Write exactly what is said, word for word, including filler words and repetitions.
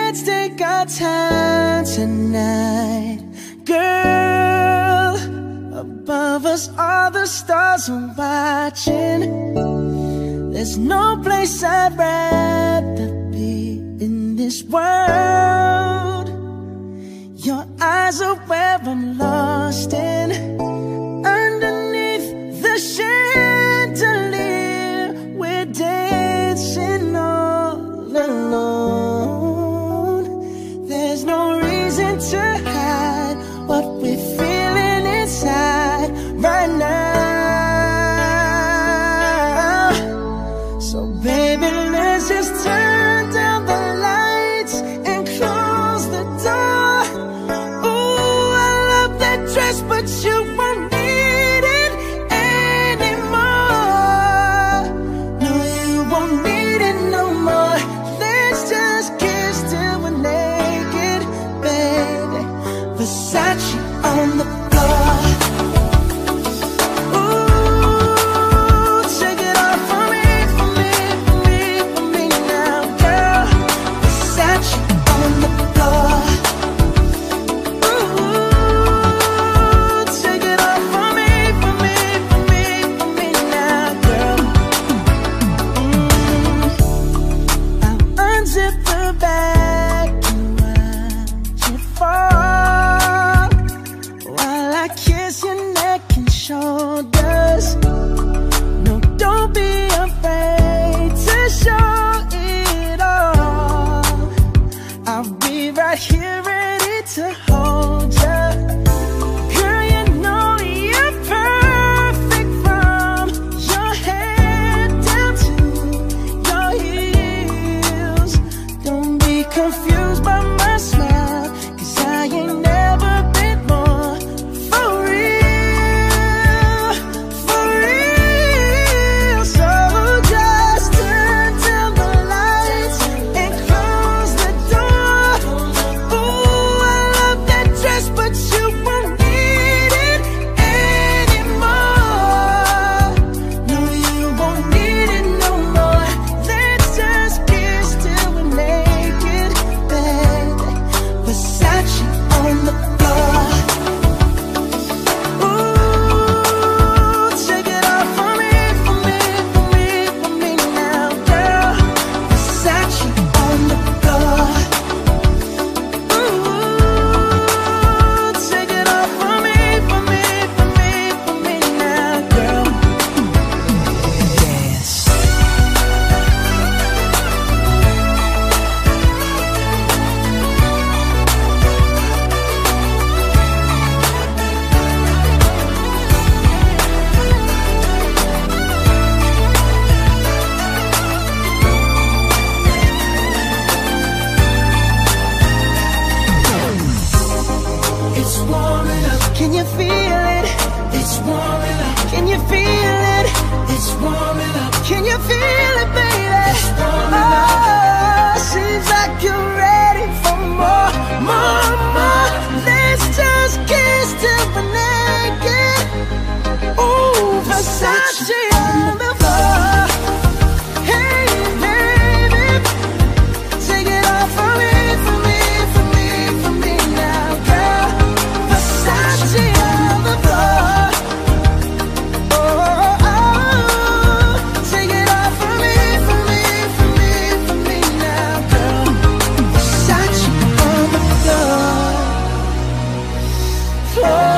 let's take our time tonight, girl. Above us all the stars are watching. There's no place I'd rather be in this world. Your eyes are where I'm lost in. Underneath the chandelier, we're dancing all alone. There's no reason to hide what we're feeling inside right now. So baby, let's just turn down the lights and close the door. Ooh, I love that dress, but you won't need it anymore. No, you won't need it no more. Let's just kiss till we're naked, baby. Versace on the floor. Ooh, take it off for me, for me, for me, for me now, girl. Versace on the floor. Ooh, take it off for me, for me, for me, for me now, girl. Mm. I'll unzip the bag and watch it fall while I kiss your neck and shoulders. No, don't be afraid to show it all. I'll be right here ready to hold ya. Girl, you know you're perfect from your head down to your heels. Don't be confused by my smile, 'cause I ain't never been more for real, for real. So just turn down the lights and close the door. Ooh, I love that dress, but you won't need it anymore. No, you won't need it no more. Let's just kiss till we're naked, baby. Versace on the floor. Ooh, take it off for me, for me, for me, for me now, girl. Versace on the floor. Ooh, take it off for me, for me, for me, for me now, girl. Dance. It's warming up. Can you feel it? It's warming up. Can you feel it? It's warming up. Can you feel it, baby? It's warming up. Oh, seems like you're ready for more, more, more. Let's just kiss till we're naked. Ooh, Versace on the floor. Hey, baby, take it off for me, for me, for me, for me now, girl. Versace on the floor. Oh, oh, oh. Take it off for me, for me, for me, for me now, girl. Versace on the floor. Floor.